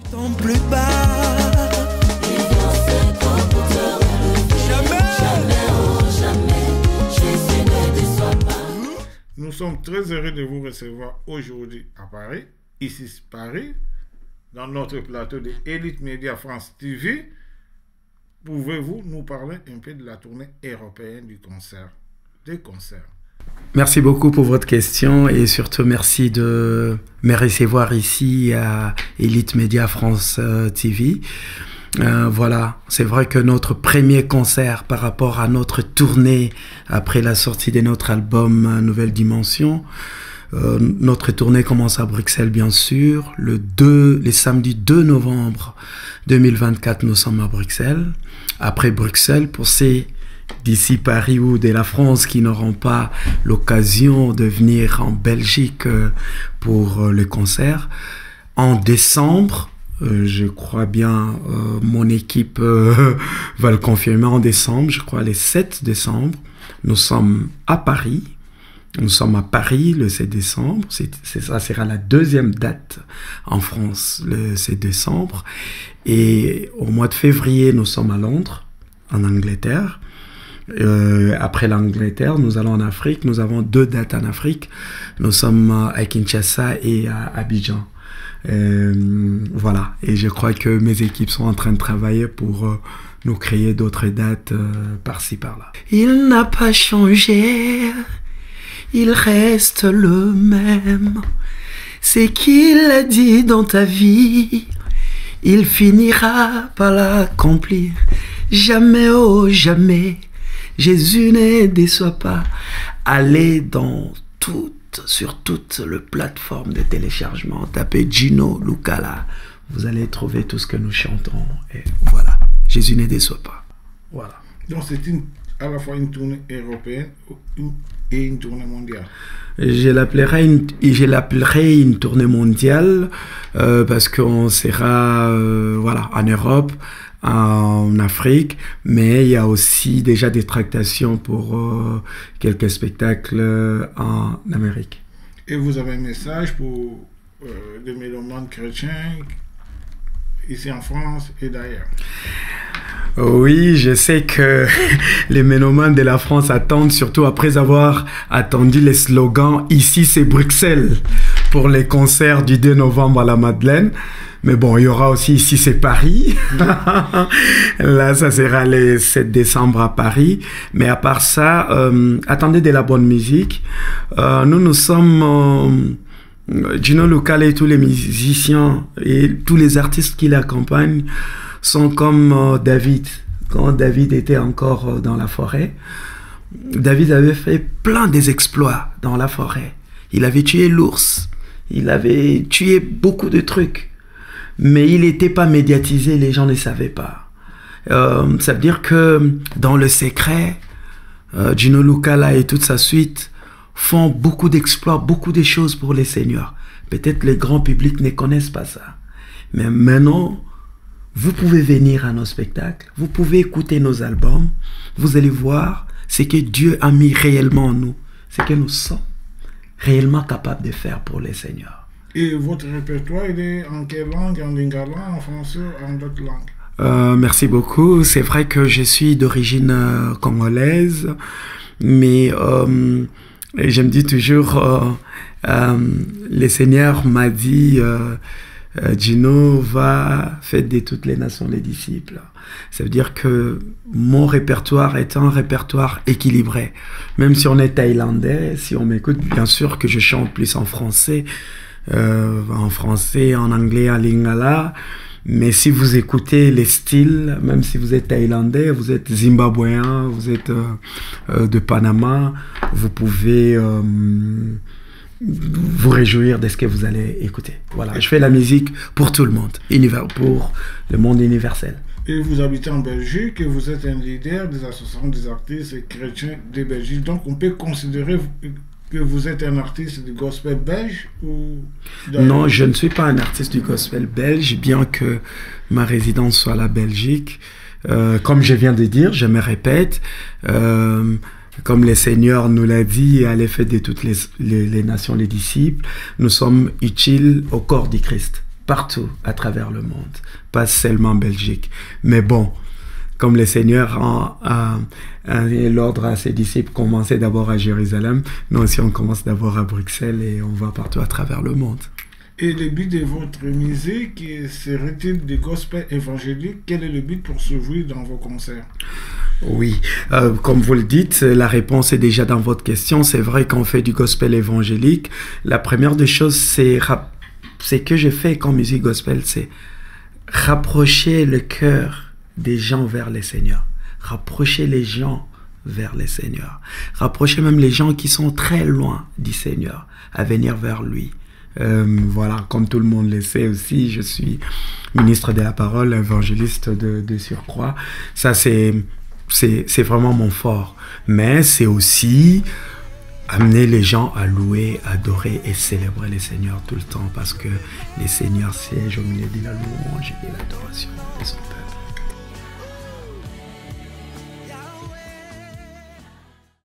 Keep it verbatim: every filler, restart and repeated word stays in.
Plus bas. Nous sommes très heureux de vous recevoir aujourd'hui à Paris, ici Paris, dans notre plateau de Elite Media France T V. Pouvez-vous nous parler un peu de la tournée européenne du concert, des concerts? Merci beaucoup pour votre question et surtout merci de me recevoir ici à Elite Media France euh, T V. Euh, voilà, c'est vrai que notre premier concert par rapport à notre tournée après la sortie de notre album Nouvelle Dimension, euh, notre tournée commence à Bruxelles bien sûr. Le deux, les samedis deux novembre deux mille vingt-quatre, nous sommes à Bruxelles. Après Bruxelles, pour ces d'ici Paris ou de la France qui n'auront pas l'occasion de venir en Belgique pour le concert, en décembre, Euh, je crois bien, euh, mon équipe euh, va le confirmer en décembre, je crois le sept décembre. Nous sommes à Paris. Nous sommes à Paris le sept décembre. C'est, c'est, ça sera la deuxième date en France, le sept décembre. Et au mois de février, nous sommes à Londres, en Angleterre. Euh, après l'Angleterre, nous allons en Afrique. Nous avons deux dates en Afrique. Nous sommes à Kinshasa et à Abidjan. Euh, voilà, et je crois que mes équipes sont en train de travailler pour euh, nous créer d'autres dates euh, par-ci par-là. Il n'a pas changé, il reste le même. C'est qu'il a dit dans ta vie, il finira par l'accomplir. Jamais, oh jamais, Jésus ne déçoit pas. Allez dans tout sur toutes les plateformes de téléchargement, tapez Gino Lucala, vous allez trouver tout ce que nous chantons et voilà, Jésus ne déçoit pas. Voilà. Donc c'est une, à la fois une tournée européenne et une tournée mondiale. Je l'appellerai une, je l'appellerai une tournée mondiale euh, parce qu'on sera euh, voilà, en Europe, en Afrique, mais il y a aussi déjà des tractations pour euh, quelques spectacles en Amérique. Et vous avez un message pour euh, les mélomanes chrétiens ici en France et d'ailleurs? Oui, je sais que les mélomanes de la France attendent, surtout après avoir attendu les slogans « Ici c'est Bruxelles » pour les concerts du deux novembre à la Madeleine. Mais bon, il y aura aussi Ici c'est Paris. Là, ça sera le sept décembre à Paris. Mais à part ça, euh, attendez de la bonne musique. Euh, nous, nous sommes... Euh, Gino Lucala et tous les musiciens et tous les artistes qui l'accompagnent sont comme euh, David. Quand David était encore euh, dans la forêt, David avait fait plein des exploits dans la forêt. Il avait tué l'ours. Il avait tué beaucoup de trucs. Mais il n'était pas médiatisé, les gens ne savaient pas. Euh, ça veut dire que dans le secret, euh, Gino Lucala et toute sa suite font beaucoup d'exploits, beaucoup de choses pour les seigneurs. Peut-être les grands publics ne connaissent pas ça. Mais maintenant, vous pouvez venir à nos spectacles, vous pouvez écouter nos albums, vous allez voir ce que Dieu a mis réellement en nous, ce que nous sommes réellement capables de faire pour les seigneurs. Et votre répertoire, il est en quelle langue? En lingala, en français, en d'autres langues? Euh, merci beaucoup. C'est vrai que je suis d'origine euh, congolaise, mais euh, je me dis toujours, euh, euh, le Seigneur m'a dit, euh, euh, Gino va faire de toutes les nations les disciples. Ça veut dire que mon répertoire est un répertoire équilibré. Même si on est thaïlandais, si on m'écoute, bien sûr que je chante plus en français, Euh, en français, en anglais, en lingala. Mais si vous écoutez les styles, même si vous êtes thaïlandais, vous êtes zimbabwéen, vous êtes euh, euh, de Panama, vous pouvez euh, vous réjouir de ce que vous allez écouter. Voilà, je fais la musique pour tout le monde, univers, pour le monde universel. Et vous habitez en Belgique et vous êtes un leader des associations des artistes chrétiens de Belgique. Donc on peut considérer que vous êtes un artiste du gospel belge ou... Non, je ne suis pas un artiste du gospel belge, bien que ma résidence soit la Belgique. Euh, comme je viens de dire, je me répète, euh, comme le Seigneur nous l'a dit, allez faire de toutes les, les, les nations les disciples, nous sommes utiles au corps du Christ. partout à travers le monde, pas seulement en Belgique. Mais bon, comme le Seigneur a, a, a l'ordre à ses disciples, commencez d'abord à Jérusalem, nous aussi on commence d'abord à Bruxelles et on va partout à travers le monde. Et le but de votre musique serait-il de gospel évangélique? Quel est le but pour s'ouvrir dans vos concerts? Oui, euh, comme vous le dites, la réponse est déjà dans votre question. C'est vrai qu'on fait du gospel évangélique. La première des choses, c'est c'est que je fais comme musique gospel, c'est rapprocher le cœur des gens vers le Seigneur, rapprocher les gens vers le Seigneur, rapprocher même les gens qui sont très loin du Seigneur à venir vers lui. Euh, voilà, comme tout le monde le sait aussi, je suis ministre de la parole, évangéliste de, de surcroît. Ça, c'est, c'est, c'est vraiment mon fort. Mais c'est aussi amener les gens à louer, adorer et célébrer le Seigneur tout le temps, parce que le Seigneur siège au milieu de la louange et de l'adoration.